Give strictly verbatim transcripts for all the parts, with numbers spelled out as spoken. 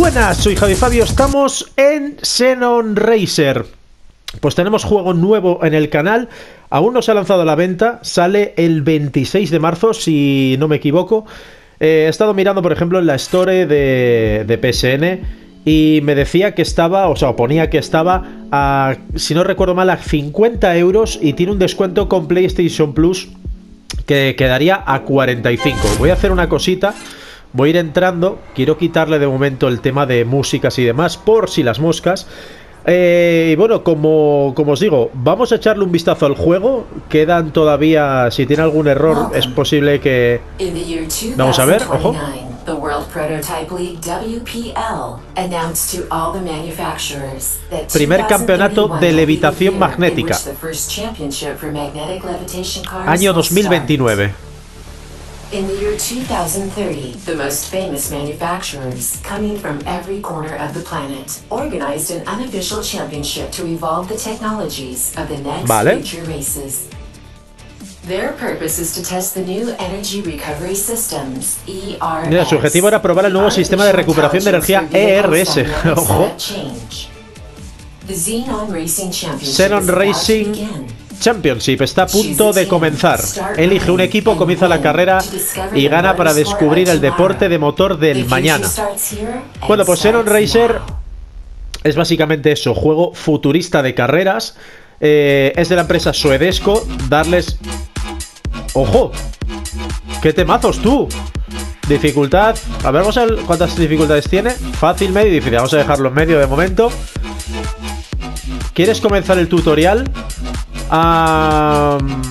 Buenas, soy Javi Fabio, estamos en Xenon Racer. Pues tenemos juego nuevo en el canal, aún no se ha lanzado a la venta, sale el veintiséis de marzo, si no me equivoco. Eh, he estado mirando, por ejemplo, en la Store de, de P S N y me decía que estaba, o sea, ponía que estaba a, si no recuerdo mal, a cincuenta euros y tiene un descuento con PlayStation Plus que quedaría a cuarenta y cinco. Voy a hacer una cosita. Voy a ir entrando, quiero quitarle de momento el tema de músicas y demás, por si las moscas. Eh, y bueno, como, como os digo, vamos a echarle un vistazo al juego. Quedan todavía, si tiene algún error, es posible que... Vamos a ver, ojo. The World Prototype League W P L announced to all the manufacturers that Primer campeonato de levitación magnética. Año dos mil veintinueve. In the year two thousand thirty, the most famous manufacturers, coming from every corner of the planet, organized an unofficial championship to evolve the technologies of the next vale. future races. Their purpose is to test the new energy recovery systems, E R S. Mira, su objetivo era probar el nuevo sistema de recuperación de energía E R S. Ojo. Xenon Racing Championship está a punto de comenzar. Elige un equipo, comienza la carrera y gana para descubrir el deporte de motor del mañana. Bueno, pues Xenon Racer es básicamente eso, juego futurista de carreras. Eh, es de la empresa Suedesco. Darles... ¡Ojo! ¡Qué temazos tú! Dificultad... A ver, vamos a ver cuántas dificultades tiene. Fácil, medio y difícil. Vamos a dejarlo en medio de momento. ¿Quieres comenzar el tutorial? Um...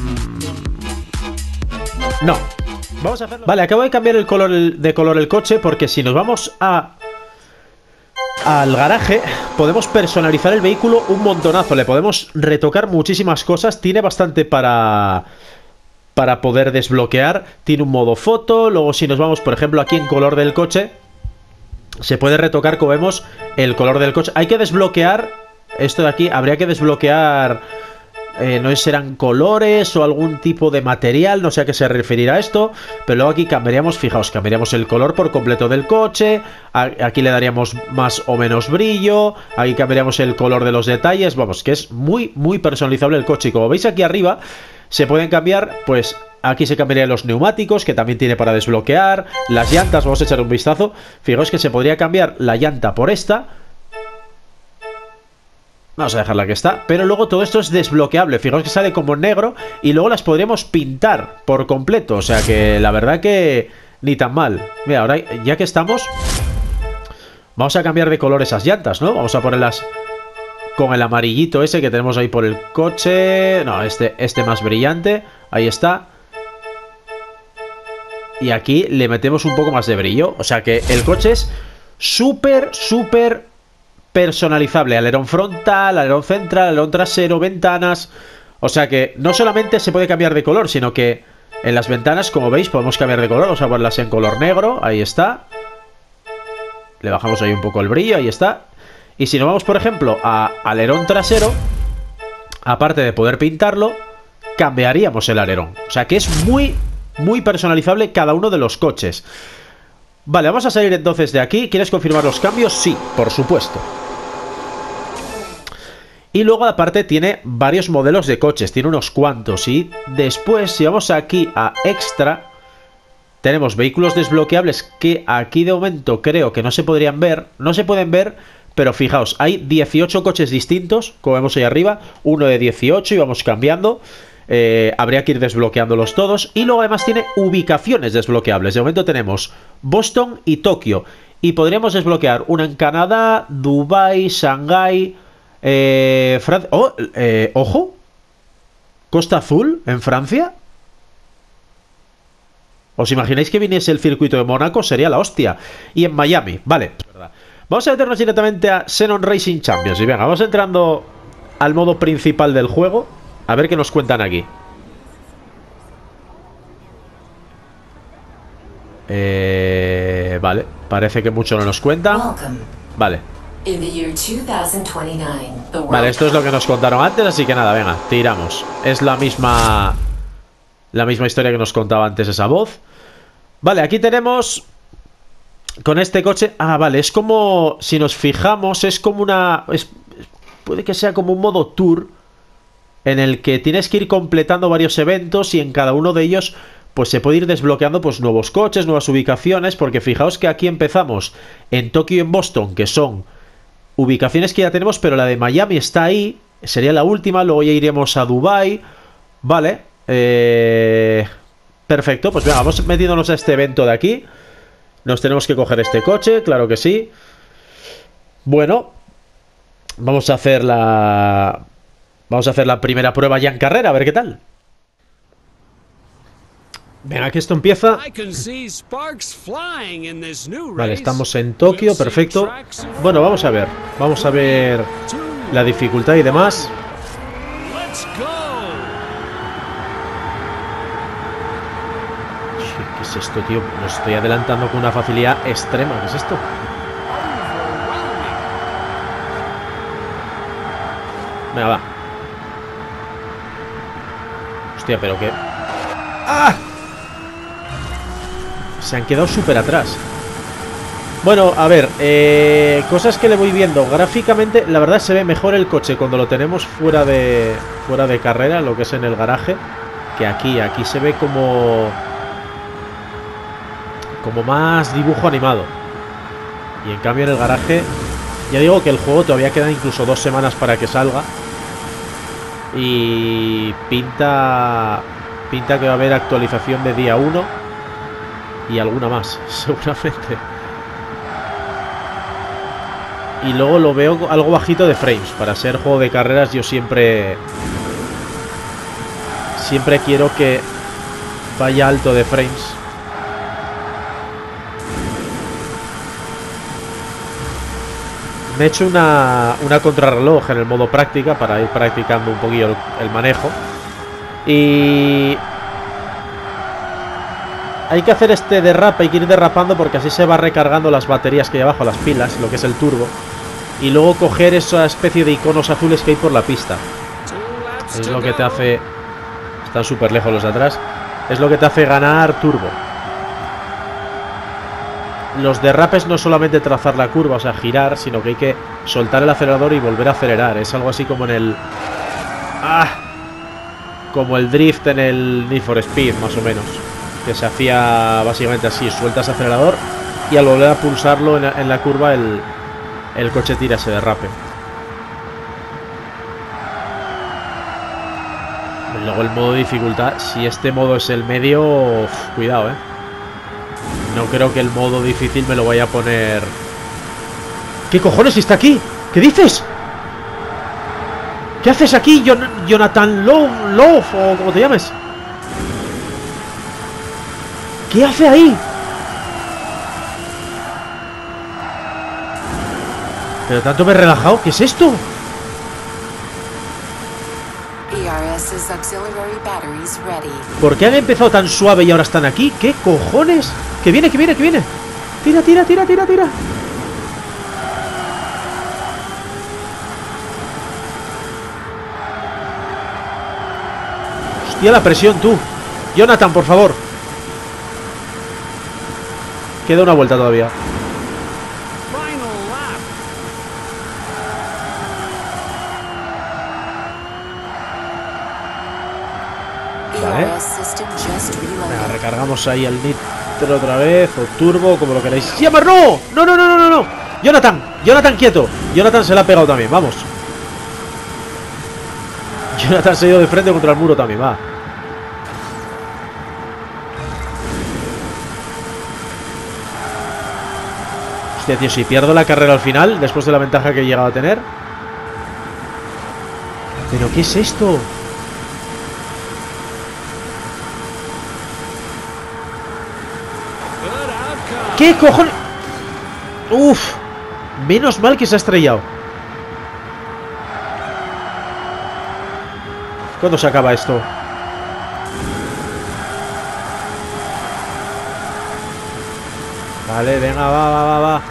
No. Vamos a hacerlo. Vale, acabo de cambiar el color de color el coche porque si nos vamos a... al garaje, podemos personalizar el vehículo un montonazo. Le podemos retocar muchísimas cosas. Tiene bastante para... para poder desbloquear. Tiene un modo foto. Luego si nos vamos, por ejemplo, aquí en color del coche, se puede retocar, como vemos, el color del coche. Hay que desbloquear esto de aquí. Habría que desbloquear... Eh, no sé si serán colores o algún tipo de material, no sé a qué se referirá esto. Pero luego aquí cambiaríamos, fijaos, cambiaríamos el color por completo del coche. Aquí le daríamos más o menos brillo. Aquí cambiaríamos el color de los detalles. Vamos, que es muy, muy personalizable el coche. Y como veis aquí arriba, se pueden cambiar, pues... Aquí se cambiarían los neumáticos, que también tiene para desbloquear. Las llantas, vamos a echar un vistazo. Fijaos que se podría cambiar la llanta por esta. Vamos a dejarla que está. Pero luego todo esto es desbloqueable. Fijaos que sale como negro. Y luego las podríamos pintar por completo. O sea que la verdad que ni tan mal. Mira, ahora ya que estamos, vamos a cambiar de color esas llantas, ¿no? Vamos a ponerlas con el amarillito ese que tenemos ahí por el coche. No, este, este más brillante. Ahí está. Y aquí le metemos un poco más de brillo. O sea que el coche es súper, súper personalizable. Alerón frontal, alerón central, alerón trasero, ventanas. O sea que no solamente se puede cambiar de color, sino que en las ventanas, como veis, podemos cambiar de color. Vamos a ponerlas en color negro. Ahí está. Le bajamos ahí un poco el brillo. Ahí está. Y si nos vamos, por ejemplo, a alerón trasero, aparte de poder pintarlo, cambiaríamos el alerón. O sea que es muy, muy personalizable cada uno de los coches. Vale, vamos a salir entonces de aquí. ¿Quieres confirmar los cambios? Sí, por supuesto. Y luego aparte tiene varios modelos de coches. Tiene unos cuantos. Y después, si vamos aquí a Extra, tenemos vehículos desbloqueables que aquí de momento creo que no se podrían ver. No se pueden ver, pero fijaos, hay dieciocho coches distintos, como vemos ahí arriba. Uno de dieciocho y vamos cambiando. Eh, habría que ir desbloqueándolos todos. Y luego además tiene ubicaciones desbloqueables. De momento tenemos Boston y Tokio. Y podríamos desbloquear una en Canadá, Dubái, Shanghái, eh, Francia. Oh, eh, ojo, Costa Azul en Francia. ¿Os imagináis que viniese el circuito de Mónaco? Sería la hostia. Y en Miami, vale, es verdad. Vamos a meternos directamente a Xenon Racing Champions. Y venga, vamos entrando al modo principal del juego. A ver qué nos cuentan aquí. Eh, vale, parece que mucho no nos cuentan. Vale. Vale, esto es lo que nos contaron antes, así que nada, venga, tiramos. Es la misma... La misma historia que nos contaba antes esa voz. Vale, aquí tenemos con este coche... Ah, vale, es como... Si nos fijamos, es como una... Es, puede que sea como un modo tour en el que tienes que ir completando varios eventos y en cada uno de ellos pues se puede ir desbloqueando pues nuevos coches, nuevas ubicaciones, porque fijaos que aquí empezamos en Tokio y en Boston, que son ubicaciones que ya tenemos, pero la de Miami está ahí, sería la última, luego ya iremos a Dubai, vale, eh... perfecto, pues venga, vamos metiéndonos a este evento de aquí, nos tenemos que coger este coche, claro que sí, bueno, vamos a hacer la... Vamos a hacer la primera prueba ya en carrera, a ver qué tal. Venga, que esto empieza. Vale, estamos en Tokio, perfecto. Bueno, vamos a ver. Vamos a ver la dificultad y demás. ¿Qué es esto, tío? Nos estoy adelantando con una facilidad extrema. ¿Qué es esto? Venga, va. Hostia, pero qué... ¡Ah! Se han quedado súper atrás. Bueno, a ver, eh, cosas que le voy viendo. Gráficamente, la verdad se ve mejor el coche cuando lo tenemos fuera de fuera de carrera, lo que es en el garaje, que aquí. Aquí se ve como como más dibujo animado. Y en cambio en el garaje, ya digo que el juego todavía quedan incluso dos semanas para que salga. Y pinta pinta que va a haber actualización de día uno y alguna más, seguramente. Y luego lo veo algo bajito de frames. Para ser juego de carreras yo siempre siempre quiero que vaya alto de frames. Me he hecho una, una contrarreloj en el modo práctica para ir practicando un poquillo el, el manejo. Y hay que hacer este derrape, hay que ir derrapando porque así se va recargando las baterías que hay abajo, las pilas, lo que es el turbo. Y luego coger esa especie de iconos azules que hay por la pista. Es lo que te hace... Están súper lejos los de atrás. Es lo que te hace ganar turbo. Los derrapes no solamente trazar la curva, o sea, girar, sino que hay que soltar el acelerador y volver a acelerar. Es algo así como en el... ¡Ah! Como el drift en el Need for Speed, más o menos. Que se hacía básicamente así. Sueltas acelerador y al volver a pulsarlo en la, en la curva el, el coche tira ese derrape. Luego el modo de dificultad. Si este modo es el medio... Uf, cuidado, eh. No creo que el modo difícil me lo vaya a poner... ¿Qué cojones está aquí? ¿Qué dices? ¿Qué haces aquí, Jon Jonathan Love, Love o como te llames? ¿Qué hace ahí? Pero tanto me he relajado. ¿Qué es esto? ¿Por qué han empezado tan suave y ahora están aquí? ¿Qué cojones? ¡Que viene, que viene, que viene! ¡Tira, tira, tira, tira, tira! Hostia, la presión, tú. Jonathan, por favor. Queda una vuelta todavía. Vale. Venga, recargamos ahí el nitro otra vez. O turbo, como lo queráis. ¡Sí, amor! ¡No! ¡No, no, no, no, no, no! ¡Jonathan! ¡Jonathan, quieto! Jonathan se la ha pegado también, vamos. Jonathan se ha ido de frente contra el muro también, va. Hostia, tío, si pierdo la carrera al final, después de la ventaja que he llegado a tener. ¿Pero qué es esto? ¿Qué cojones? Uf, menos mal que se ha estrellado. ¿Cuándo se acaba esto? Vale, venga, va, va, va, va.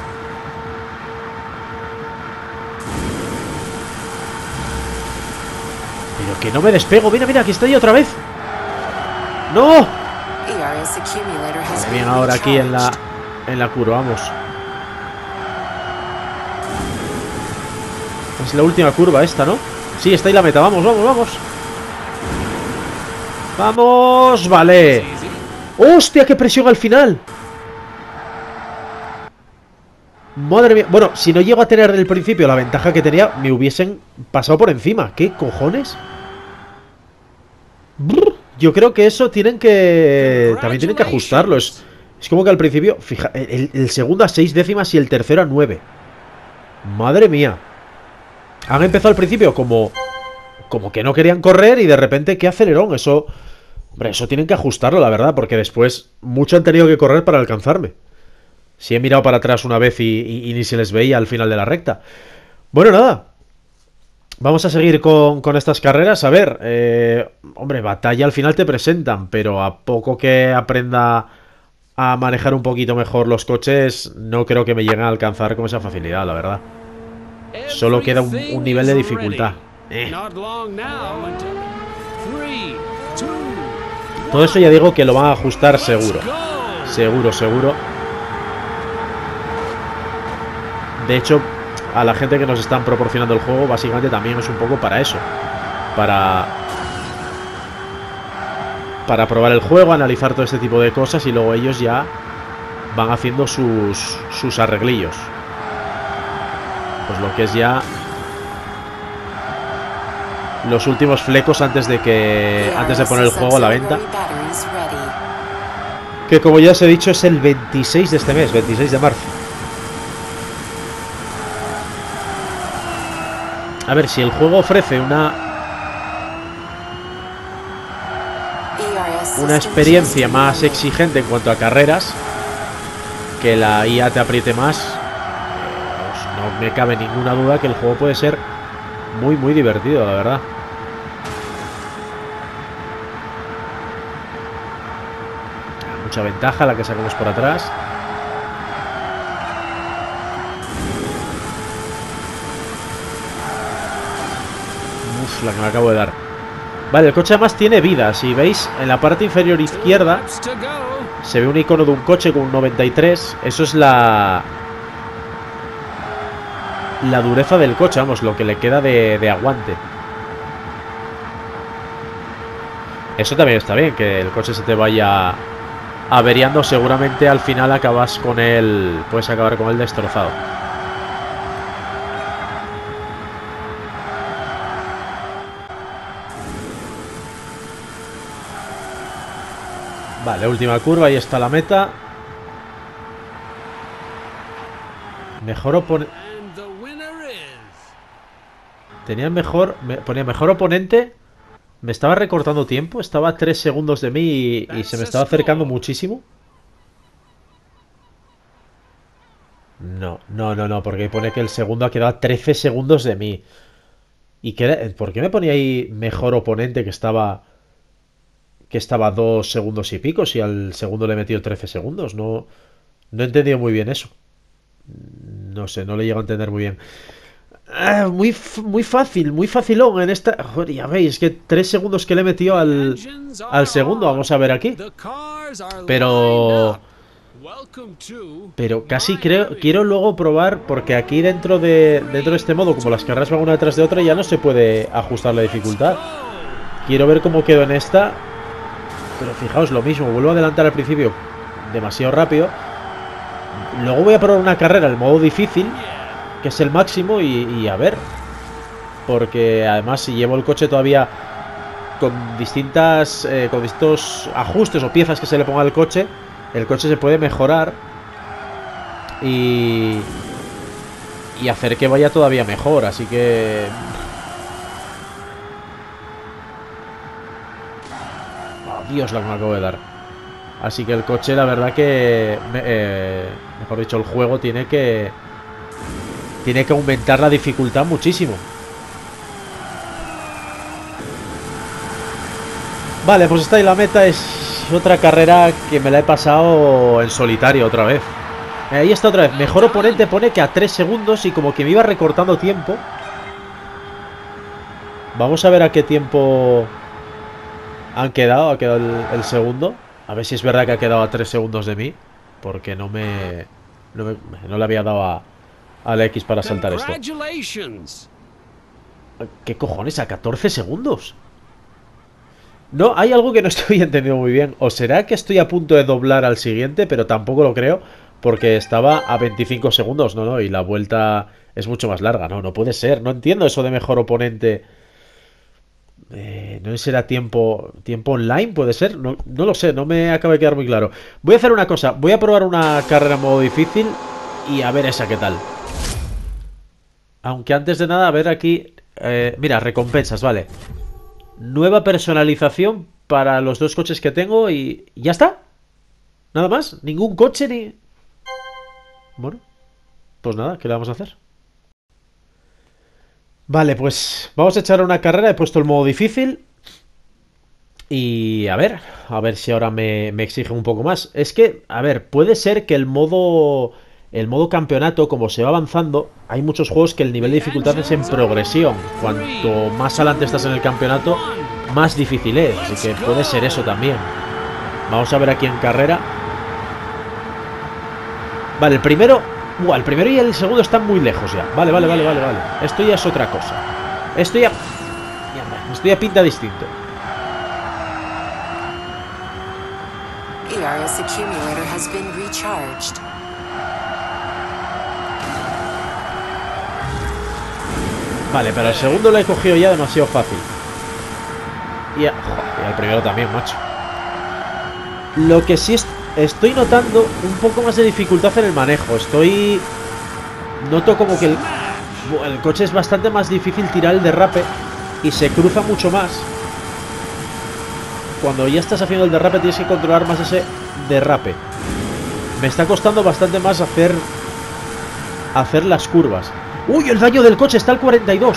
Pero que no me despego. Mira, mira, aquí estoy otra vez. ¡No! Bien, ahora aquí en la En la curva, vamos. Es la última curva esta, ¿no? Sí, está ahí la meta, vamos, vamos, vamos. ¡Vamos! ¡Vale! ¡Hostia, qué presión al final! Madre mía. Bueno, si no llego a tener el principio la ventaja que tenía, me hubiesen pasado por encima. ¿Qué cojones? Brr, yo creo que eso tienen que... También tienen que ajustarlo. Es, es como que al principio... Fija, el, el segundo a seis décimas y el tercero a nueve. Madre mía. Han empezado al principio como... Como que no querían correr y de repente, qué acelerón. Eso... Hombre, eso tienen que ajustarlo, la verdad. Porque después mucho han tenido que correr para alcanzarme. Si he mirado para atrás una vez y, y, y ni se les veía al final de la recta. Bueno, nada. Vamos a seguir con, con estas carreras. A ver, eh, hombre, batalla al final te presentan, pero a poco que aprenda a manejar un poquito mejor los coches, no creo que me lleguen a alcanzar con esa facilidad, la verdad. Solo queda un, un nivel de dificultad. Eh. Todo eso ya digo que lo van a ajustar seguro. Seguro, seguro. De hecho, a la gente que nos están proporcionando el juego, básicamente también es un poco para eso. Para... Para probar el juego, analizar todo este tipo de cosas y luego ellos ya van haciendo sus, sus arreglillos. Pues lo que es ya... Los últimos flecos antes de que... Antes de poner el juego a la venta. Que como ya os he dicho es el veintiséis de este mes, veintiséis de marzo. A ver, si el juego ofrece una una experiencia más exigente en cuanto a carreras, que la I A te apriete más, pues no me cabe ninguna duda que el juego puede ser muy, muy divertido, la verdad. Mucha ventaja la que sacamos por atrás. La que me acabo de dar. Vale, el coche además tiene vida. Si veis, en la parte inferior izquierda se ve un icono de un coche con un noventa y tres. Eso es la La dureza del coche, vamos, lo que le queda de, de aguante. Eso también está bien, que el coche se te vaya averiando. Seguramente al final acabas con él, puedes acabar con él destrozado. Vale, última curva, ahí está la meta. Mejor oponente. Tenía mejor... Me ponía mejor oponente. Me estaba recortando tiempo. Estaba a tres segundos de mí y, y se me estaba acercando muchísimo. No, no, no, no, porque pone que el segundo ha quedado a trece segundos de mí. ¿Y qué, por qué me ponía ahí mejor oponente que estaba... Que estaba a dos segundos y pico, si al segundo le he metido trece segundos? No, no he entendido muy bien eso. No sé, no le llego a entender muy bien. Ah, muy, muy fácil, muy facilón en esta... Joder, ya veis, que tres segundos que le he metido al, al segundo. Vamos a ver aquí. Pero... Pero casi creo... Quiero luego probar, porque aquí dentro de, dentro de este modo, como las carreras van una detrás de otra, ya no se puede ajustar la dificultad. Quiero ver cómo quedo en esta... Pero fijaos, lo mismo, vuelvo a adelantar al principio demasiado rápido. Luego voy a probar una carrera en modo difícil, que es el máximo, y, y a ver. Porque además si llevo el coche todavía con distintas eh, con distintos ajustes o piezas que se le ponga al coche, el coche se puede mejorar y, y hacer que vaya todavía mejor. Así que... Dios, la que me acabo de dar. Así que el coche, la verdad que eh, mejor dicho, el juego tiene que Tiene que aumentar la dificultad muchísimo. Vale, pues está ahí la meta. Es otra carrera que me la he pasado en solitario otra vez. Ahí está otra vez. Mejor oponente pone que a tres segundos y como que me iba recortando tiempo. Vamos a ver a qué tiempo han quedado. Ha quedado el, el segundo. A ver si es verdad que ha quedado a tres segundos de mí. Porque no me... No, me, no le había dado a, a la X para saltar esto. ¿Qué cojones? ¿A catorce segundos? No, hay algo que no estoy entendiendo muy bien. ¿O será que estoy a punto de doblar al siguiente? Pero tampoco lo creo, porque estaba a veinticinco segundos, ¿no? no Y la vuelta es mucho más larga. No, no puede ser. No entiendo eso de mejor oponente. Eh, ¿No será tiempo tiempo online? ¿Puede ser? No, no lo sé, no me acaba de quedar muy claro. Voy a hacer una cosa. Voy a probar una carrera en modo difícil y a ver esa qué tal. Aunque antes de nada, a ver aquí... Eh, mira, recompensas, vale. Nueva personalización para los dos coches que tengo y... ¿Ya está? ¿Nada más? ¿Ningún coche ni...? Bueno, pues nada, ¿qué le vamos a hacer? Vale, pues vamos a echar una carrera. He puesto el modo difícil. Y a ver, a ver si ahora me, me exige un poco más. Es que, a ver, puede ser que el modo... El modo campeonato, como se va avanzando, hay muchos juegos que el nivel de dificultad es en progresión. Cuanto más adelante estás en el campeonato, más difícil es. Así que puede ser eso también. Vamos a ver aquí en carrera. Vale, el primero... Buah, el primero y el segundo están muy lejos ya. Vale, vale, vale, vale, vale. Esto ya es otra cosa. Esto ya... Esto ya pinta distinto. The R S accumulator has been recharged. Vale, pero el segundo lo he cogido ya demasiado fácil. Y, a... Joder, y al primero también, macho. Lo que sí es... Estoy notando un poco más de dificultad en el manejo. Estoy... Noto como que el... el coche es bastante más difícil tirar el derrape y se cruza mucho más. Cuando ya estás haciendo el derrape tienes que controlar más ese derrape. Me está costando bastante más hacer... Hacer las curvas. ¡Uy! El daño del coche está al cuarenta y dos.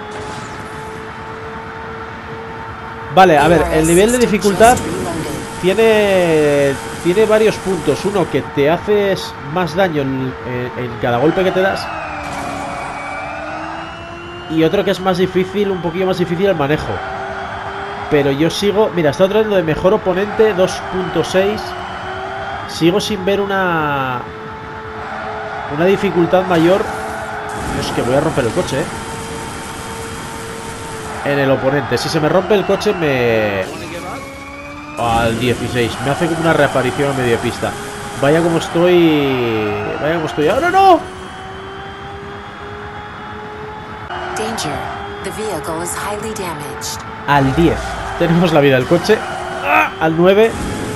Vale, a ver, el nivel de dificultad tiene tiene varios puntos. Uno, que te haces más daño en, en, en cada golpe que te das. Y otro que es más difícil, un poquillo más difícil el manejo. Pero yo sigo... Mira, está trayendo de mejor oponente dos punto seis. Sigo sin ver una... Una dificultad mayor. Es que voy a romper el coche, ¿eh? En el oponente. Si se me rompe el coche me... Al dieciséis. Me hace como una reaparición a medio pista. Vaya como estoy... Vaya como estoy ahora. ¡No! Danger. The vehicle is highly damaged. Al diez. Tenemos la vida del coche. ¡Ah! Al nueve.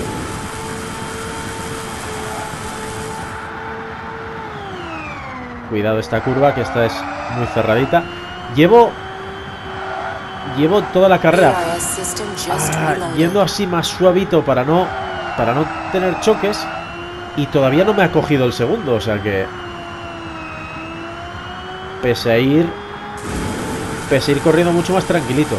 Cuidado esta curva, que esta es muy cerradita. Llevo... Llevo toda la carrera ah, yendo así más suavito para no... Para no tener choques. Y todavía no me ha cogido el segundo, o sea que... Pese a ir... Pese a ir corriendo mucho más tranquilito.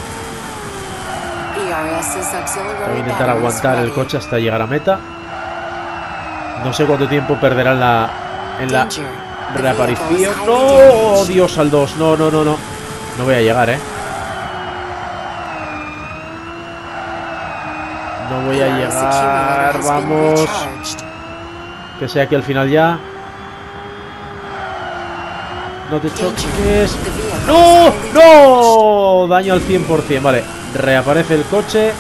Voy a intentar aguantar el coche hasta llegar a meta. No sé cuánto tiempo perderá en la... En la... Reaparición. ¡No! ¡Oh, Dios! Al dos. No, no, no, no. No voy a llegar, ¿eh? No voy a llegar. Vamos. Que sea aquí al final ya. No te choques. ¡No! ¡No! Daño al cien por cien. Vale. Reaparece el coche.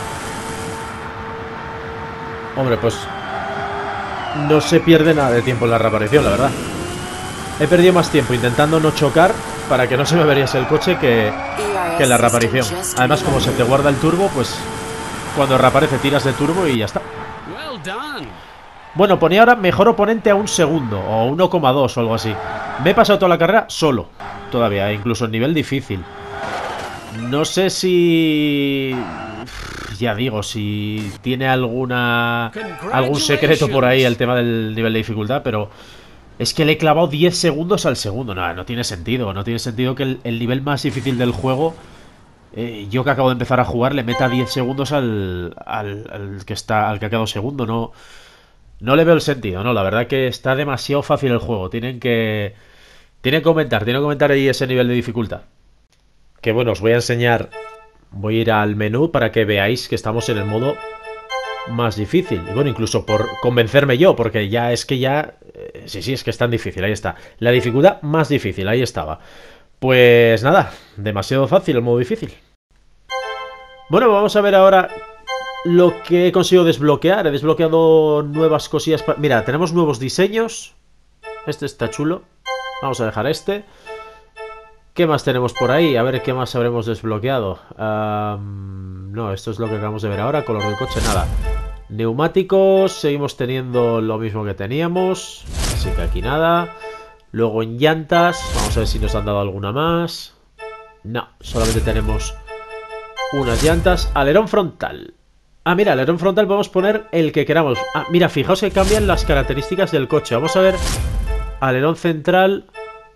Hombre, pues... No se pierde nada de tiempo en la reaparición, la verdad. He perdido más tiempo intentando no chocar para que no se me veriese el coche que, que en la reaparición. Además, como se te guarda el turbo, pues cuando reaparece tiras de turbo y ya está. Bueno, ponía ahora mejor oponente a un segundo o uno coma dos o algo así. Me he pasado toda la carrera solo, todavía, incluso en nivel difícil. No sé si... Ya digo, si tiene alguna... Algún secreto por ahí el tema del nivel de dificultad, pero... Es que le he clavado diez segundos al segundo. No, no tiene sentido. No tiene sentido que el, el nivel más difícil del juego, eh, yo que acabo de empezar a jugar, le meta diez segundos al, al, al que está, al que ha quedado segundo. No, no le veo el sentido, no. La verdad que está demasiado fácil el juego. Tienen que... Tienen que aumentar. Tienen que aumentar ahí ese nivel de dificultad. Que bueno, os voy a enseñar... Voy a ir al menú para que veáis que estamos en el modo más difícil. Y bueno, incluso por convencerme yo, porque ya es que ya... Eh, sí, sí, es que es tan difícil, ahí está. La dificultad más difícil, ahí estaba. Pues nada, demasiado fácil el modo difícil. Bueno, vamos a ver ahora lo que he conseguido desbloquear. He desbloqueado nuevas cosillas. Mira, tenemos nuevos diseños. Este está chulo. Vamos a dejar este. ¿Qué más tenemos por ahí? A ver qué más habremos desbloqueado. Um, no, esto es lo que acabamos de ver ahora. Color del coche, nada. Neumáticos, seguimos teniendo lo mismo que teníamos. Así que aquí nada. Luego en llantas, vamos a ver si nos han dado alguna más. No, solamente tenemos unas llantas. Alerón frontal. Ah, mira, alerón frontal podemos poner el que queramos. Ah, mira, fijaos que cambian las características del coche. Vamos a ver. Alerón central.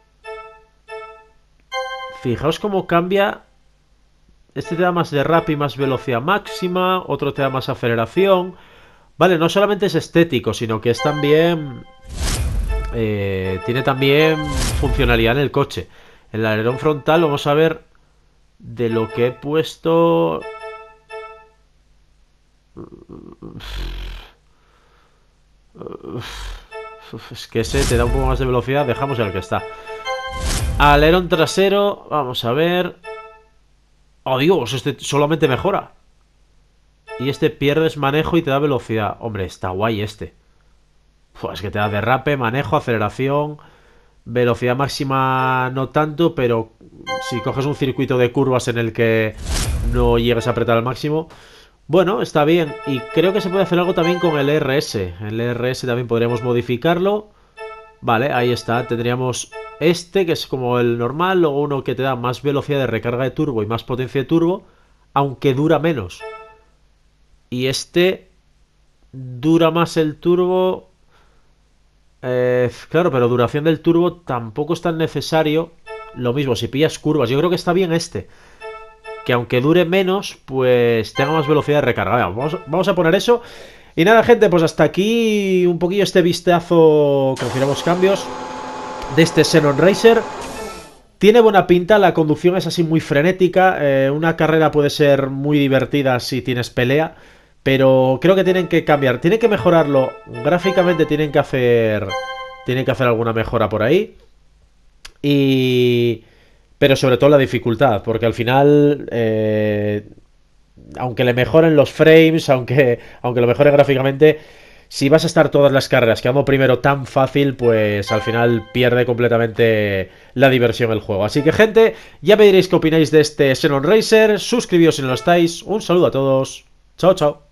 Fijaos cómo cambia. Este te da más derrape y más velocidad máxima. Otro te da más aceleración. Vale, no solamente es estético, sino que es también... Eh, tiene también funcionalidad en el coche. En el alerón frontal vamos a ver de lo que he puesto... Es que ese te da un poco más de velocidad. Dejamos el que está. Alerón trasero, vamos a ver. Oh, Dios, este solamente mejora. Y este pierdes manejo y te da velocidad. Hombre, está guay este. Uf, es que te da derrape, manejo, aceleración. Velocidad máxima no tanto, pero si coges un circuito de curvas en el que no llegues a apretar al máximo, bueno, está bien. Y creo que se puede hacer algo también con el E R S. El E R S también podríamos modificarlo. Vale, ahí está. Tendríamos este, que es como el normal. Luego uno que te da más velocidad de recarga de turbo y más potencia de turbo, aunque dura menos. Y este dura más el turbo. Eh, claro, pero duración del turbo tampoco es tan necesario. Lo mismo, si pillas curvas. Yo creo que está bien este, que aunque dure menos, pues tenga más velocidad de recarga. Vamos, vamos a poner eso. Y nada, gente, pues hasta aquí un poquillo este vistazo. Confirmamos cambios de este Xenon Racer. Tiene buena pinta, la conducción es así muy frenética. eh, Una carrera puede ser muy divertida si tienes pelea, pero creo que tienen que cambiar. Tienen que mejorarlo gráficamente, tienen que hacer Tienen que hacer alguna mejora por ahí. Y... pero sobre todo la dificultad, porque al final... Eh... aunque le mejoren los frames, aunque, aunque lo mejore gráficamente, si vas a estar todas las carreras quedando primero tan fácil, pues al final pierde completamente la diversión el juego. Así que, gente, ya me diréis qué opináis de este Xenon Racer. Suscribíos si no lo estáis. Un saludo a todos. Chao, chao.